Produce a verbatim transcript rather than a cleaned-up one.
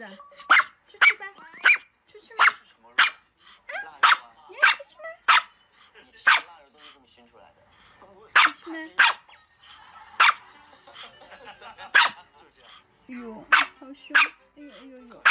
的，出去吧，出去吗？啊，你要出去吗？ 你吃的腊肉都是这么熏出来的。 出去吗？ 就是这样。 哎呦，好凶！哎呦哎呦呦！